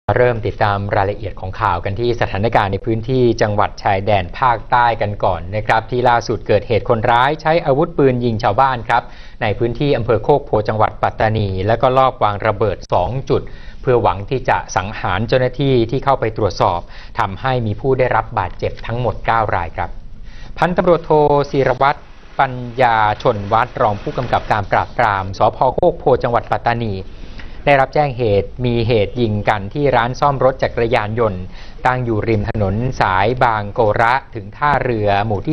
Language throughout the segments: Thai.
เริ่มติดตามรายละเอียดของข่าวกันที่สถานการณ์ในพื้นที่จังหวัดชายแดนภาคใต้กันก่อนนะครับที่ล่าสุดเกิดเหตุคนร้ายใช้อาวุธปืนยิงชาวบ้านครับในพื้นที่อำเภอโคกโพจังหวัดปัตตานีแล้วก็ลอบวางระเบิด2จุดเพื่อหวังที่จะสังหารเจ้าหน้าที่ที่เข้าไปตรวจสอบทำให้มีผู้ได้รับบาดเจ็บทั้งหมด9รายครับพันตำรวจโทศิรวัตรปัญญาชนวัฒน์รองผู้กำกับการปราบปรามสภ.โคกโพจังหวัดปัตตานีได้รับแจ้งเหตุมีเหตุยิงกันที่ร้านซ่อมรถจักรยานยนต์ตั้งอยู่ริมถนนสายบางโกระถึงท่าเรือหมู่ที่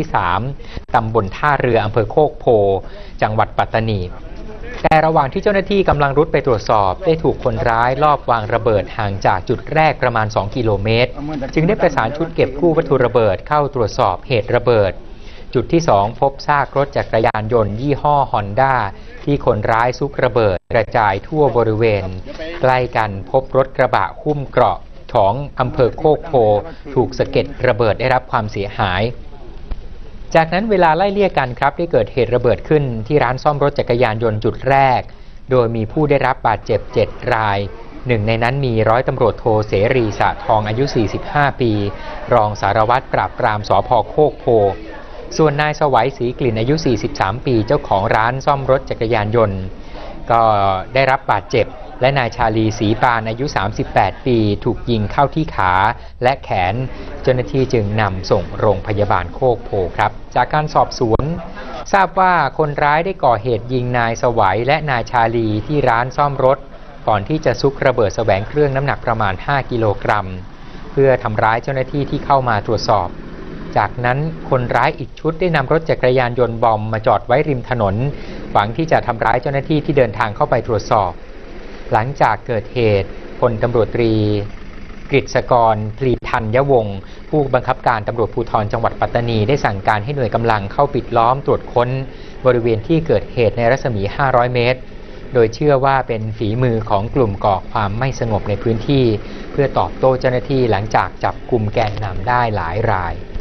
3ตำบลท่าเรืออำเภอโคกโพจังหวัดปัตตานีแต่ระหว่างที่เจ้าหน้าที่กำลังรุดไปตรวจสอบได้ถูกคนร้ายลอบวางระเบิดห่างจากจุดแรกประมาณ2กิโลเมตรจึงได้ประสานชุดเก็บกู้วัตถุระเบิดเข้าตรวจสอบเหตุระเบิดจุดที่2พบซากรถจักรยานยนต์ยี่ห้อฮอนด้าที่คนร้ายซุกระเบิดกระจายทั่วบริเวณใกล้กันพบรถกระบะหุ้มเกราะของอำเภอโคกโพถูกสะเก็ดระเบิดได้รับความเสียหายจากนั้นเวลาไล่เลี่ยกันครับได้เกิดเหตุระเบิดขึ้นที่ร้านซ่อมรถจักรยานยนต์จุดแรกโดยมีผู้ได้รับบาดเจ็บ7รายหนึ่งในนั้นมีร้อยตำรวจโทเสรีสะทองอายุ45ปีรองสารวัตรปราบปรามสภ.โคกโพส่วนนายสวัยศรีกลิ่นอายุ43ปีเจ้าของร้านซ่อมรถจักรยานยนต์ก็ได้รับบาดเจ็บและนายชาลีศรีปานอายุ38ปีถูกยิงเข้าที่ขาและแขนเจ้าหน้าที่จึงนำส่งโรงพยาบาลโคกโพครับจากการสอบสวนทราบว่าคนร้ายได้ก่อเหตุยิงนายสวัยและนายชาลีที่ร้านซ่อมรถก่อนที่จะซุกระเบิดแสวงเครื่องน้ำหนักประมาณ5กิโลกรัมเพื่อทำร้ายเจ้าหน้าที่ที่เข้ามาตรวจสอบจากนั้นคนร้ายอีกชุดได้นำรถจักรยานยนต์บอมมาจอดไว้ริมถนนหวังที่จะทำร้ายเจ้าหน้าที่ที่เดินทางเข้าไปตรวจสอบหลังจากเกิดเหตุพลตำรวจตรีกฤษกรพลีธัญวงศ์ผู้บังคับการตำรวจภูธรจังหวัดปัตตานีได้สั่งการให้หน่วยกำลังเข้าปิดล้อมตรวจค้นบริเวณที่เกิดเหตุในรัศมี500เมตรโดยเชื่อว่าเป็นฝีมือของกลุ่มก่อความไม่สงบในพื้นที่เพื่อตอบโต้เจ้าหน้าที่หลังจากจับกลุ่มแกนนำได้หลายราย